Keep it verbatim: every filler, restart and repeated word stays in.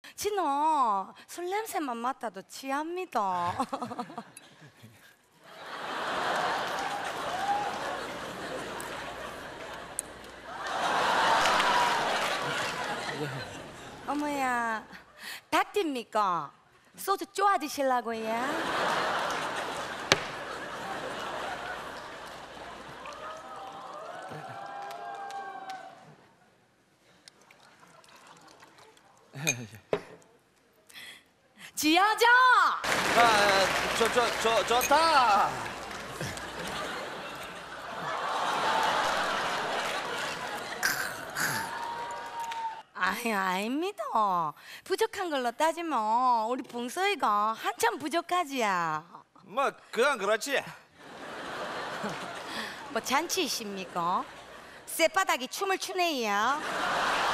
진호 술 냄새만 맡아도 취합니다. 어머야, 닭입니까? 소주 쪼아 드시려고요? 지하자! 아, 저, 저, 저, 좋다. 아유, 아닙니다. 부족한 걸로 따지면 우리 봉서이가 한참 부족하지야. 뭐 그건 그렇지. 뭐 잔치이십니까? 쌔바닥이 춤을 추네요.